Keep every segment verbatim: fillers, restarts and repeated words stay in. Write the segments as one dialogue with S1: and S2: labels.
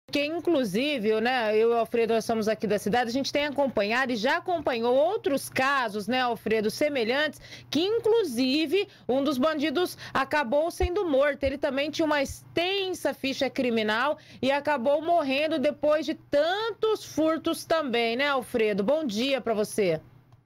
S1: Que inclusive, né, eu e o Alfredo, nós somos aqui da cidade, a gente tem acompanhado e já acompanhou outros casos, né, Alfredo, semelhantes, que inclusive um dos bandidos acabou sendo morto. Ele também tinha uma extensa ficha criminal e acabou morrendo depois de tantos furtos também, né, Alfredo? Bom dia para você.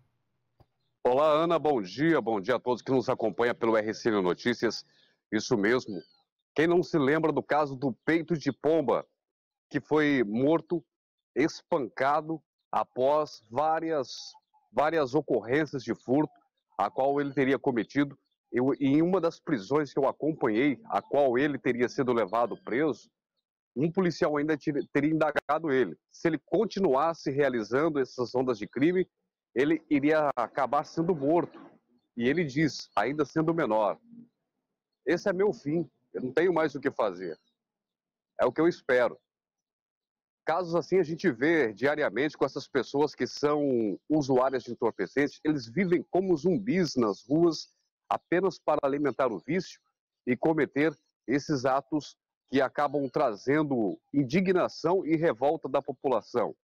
S2: Olá, Ana, bom dia, bom dia a todos que nos acompanham pelo R C N Notícias. Isso mesmo. Quem não se lembra do caso do Peito de Pomba, que foi morto, espancado, após várias, várias ocorrências de furto, a qual ele teria cometido. Eu, em uma das prisões que eu acompanhei, a qual ele teria sido levado preso, um policial ainda teria indagado ele. Se ele continuasse realizando essas ondas de crime, ele iria acabar sendo morto. E ele diz, ainda sendo menor, esse é meu fim, eu não tenho mais o que fazer. É o que eu espero. Casos assim a gente vê diariamente com essas pessoas que são usuárias de entorpecentes. Eles vivem como zumbis nas ruas apenas para alimentar o vício e cometer esses atos que acabam trazendo indignação e revolta da população.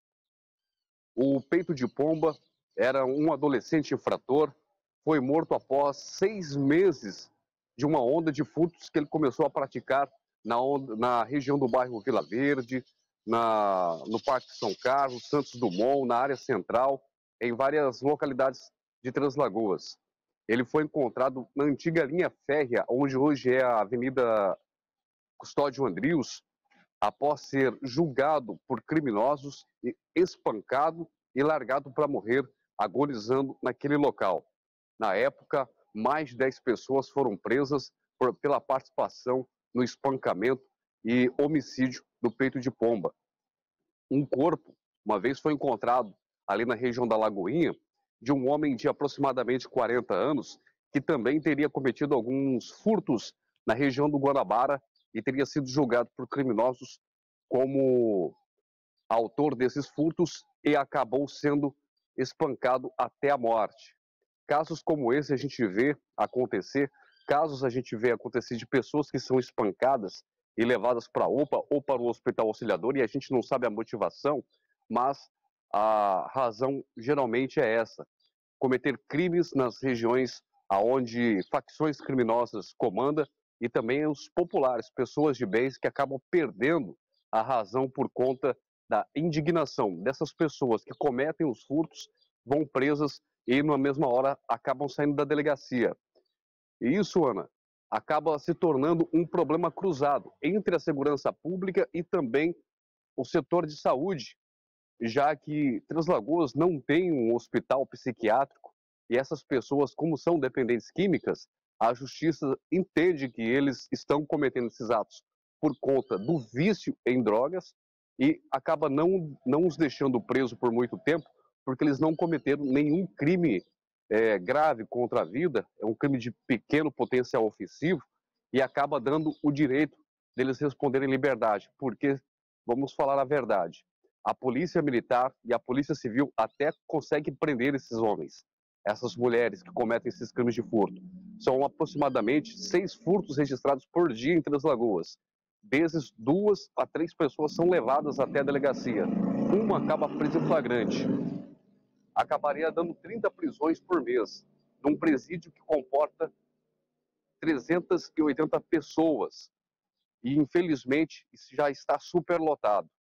S2: O Peito de Pomba era um adolescente infrator, foi morto após seis meses de uma onda de furtos que ele começou a praticar na, onda, na região do bairro Vila Verde, Na, no Parque São Carlos, Santos Dumont, na área central, em várias localidades de Translagoas. Ele foi encontrado na antiga linha férrea, onde hoje é a Avenida Custódio Andrius, após ser julgado por criminosos, e espancado e largado para morrer, agonizando naquele local. Na época, mais de dez pessoas foram presas por, pela participação no espancamento e homicídio do Peito de Pomba. Um corpo, uma vez foi encontrado ali na região da Lagoinha, de um homem de aproximadamente quarenta anos, que também teria cometido alguns furtos na região do Guanabara e teria sido julgado por criminosos como autor desses furtos e acabou sendo espancado até a morte. Casos como esse a gente vê acontecer, casos a gente vê acontecer de pessoas que são espancadas e levadas para a U P A ou para o Hospital Auxiliador, e a gente não sabe a motivação, mas a razão geralmente é essa: cometer crimes nas regiões aonde facções criminosas comandam e também os populares, pessoas de bens que acabam perdendo a razão por conta da indignação dessas pessoas que cometem os furtos, vão presas e na mesma hora acabam saindo da delegacia. E isso, Ana, acaba se tornando um problema cruzado entre a segurança pública e também o setor de saúde, já que Translagoas não tem um hospital psiquiátrico e essas pessoas, como são dependentes químicas, a justiça entende que eles estão cometendo esses atos por conta do vício em drogas e acaba não, não os deixando presos por muito tempo, porque eles não cometeram nenhum crime é, grave contra a vida, é um crime de pequeno potencial ofensivo, e acaba dando o direito deles responderem em liberdade, porque, vamos falar a verdade, a polícia militar e a polícia civil até conseguem prender esses homens, essas mulheres que cometem esses crimes de furto. São aproximadamente seis furtos registrados por dia em Translagoas. Desses, duas a três pessoas são levadas até a delegacia. Uma acaba presa em flagrante. Acabaria dando trinta prisões por mês, num presídio que comporta trezentas e oitenta pessoas. E, infelizmente, isso já está superlotado.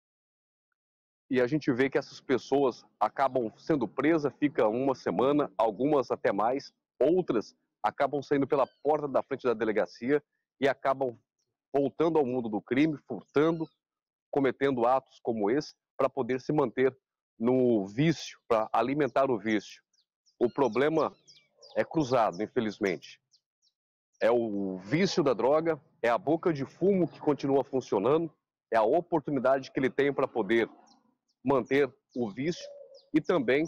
S2: E a gente vê que essas pessoas acabam sendo presas, fica uma semana, algumas até mais, outras acabam saindo pela porta da frente da delegacia e acabam voltando ao mundo do crime, furtando, cometendo atos como esse, para poder se manter no vício, para alimentar o vício. O problema é cruzado, infelizmente. É o vício da droga, é a boca de fumo que continua funcionando, é a oportunidade que ele tem para poder manter o vício e também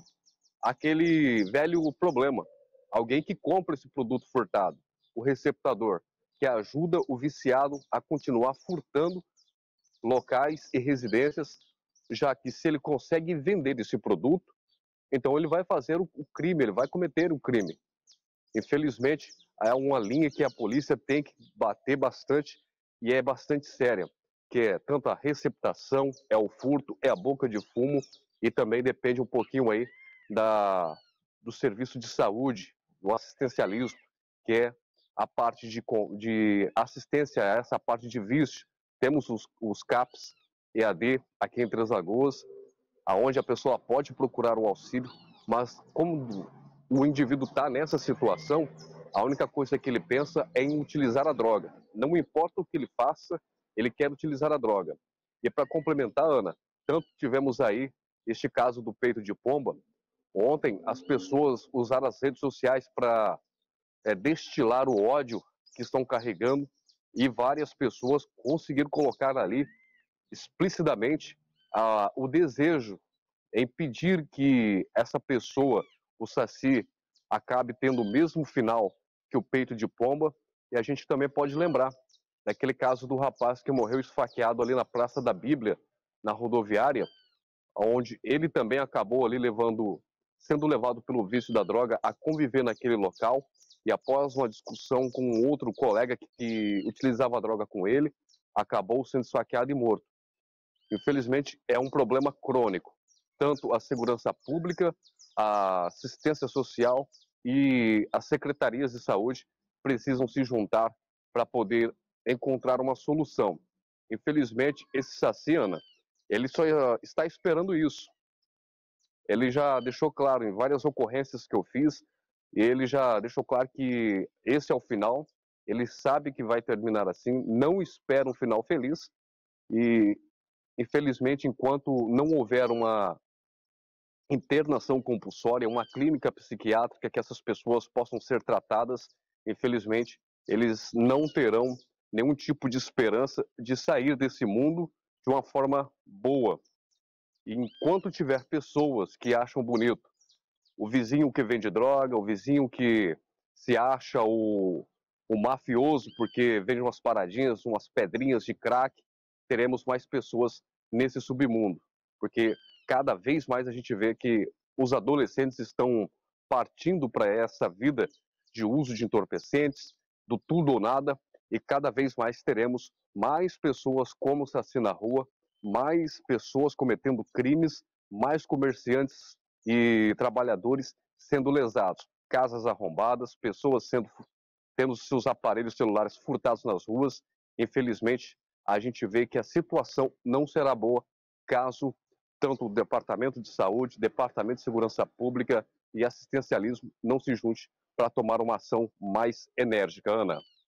S2: aquele velho problema, alguém que compra esse produto furtado, o receptador, que ajuda o viciado a continuar furtando locais e residências, já que se ele consegue vender esse produto, então ele vai fazer o crime, ele vai cometer o crime. Infelizmente, é uma linha que a polícia tem que bater bastante e é bastante séria. que é tanto a receptação, é o furto, é a boca de fumo e também depende um pouquinho aí da, do serviço de saúde, do assistencialismo, que é a parte de, de assistência a essa parte de vício. Temos os, os CAPs E A D aqui em Três Lagoas, aonde a pessoa pode procurar o auxílio, mas como o indivíduo está nessa situação, a única coisa que ele pensa é em utilizar a droga. Não importa o que ele faça, ele quer utilizar a droga. E para complementar, Ana, tanto tivemos aí este caso do peito de pomba. Ontem as pessoas usaram as redes sociais para é, destilar o ódio que estão carregando e várias pessoas conseguiram colocar ali explicitamente ah, o desejo em pedir que essa pessoa, o Saci, acabe tendo o mesmo final que o peito de pomba. E a gente também pode lembrar daquele caso do rapaz que morreu esfaqueado ali na Praça da Bíblia, na rodoviária, onde ele também acabou ali levando, sendo levado pelo vício da droga a conviver naquele local, e após uma discussão com um outro colega que, que utilizava a droga com ele, acabou sendo esfaqueado e morto. Infelizmente, é um problema crônico. Tanto a segurança pública, a assistência social e as secretarias de saúde precisam se juntar para poder encontrar uma solução. Infelizmente, esse Saci, Ana, ele só está esperando isso. Ele já deixou claro em várias ocorrências que eu fiz, ele já deixou claro que esse é o final, ele sabe que vai terminar assim, não espera um final feliz e, infelizmente, enquanto não houver uma internação compulsória, uma clínica psiquiátrica que essas pessoas possam ser tratadas, infelizmente, eles não terão nenhum tipo de esperança de sair desse mundo de uma forma boa. E enquanto tiver pessoas que acham bonito o vizinho que vende droga, o vizinho que se acha o, o mafioso porque vende umas paradinhas, umas pedrinhas de crack, teremos mais pessoas nesse submundo. Porque cada vez mais a gente vê que os adolescentes estão partindo para essa vida de uso de entorpecentes, do tudo ou nada, e cada vez mais teremos mais pessoas como Saci na rua, mais pessoas cometendo crimes, mais comerciantes e trabalhadores sendo lesados, casas arrombadas, pessoas sendo tendo seus aparelhos celulares furtados nas ruas. Infelizmente, a gente vê que a situação não será boa caso tanto o Departamento de Saúde, Departamento de Segurança Pública e assistencialismo não se junte para tomar uma ação mais enérgica, Ana.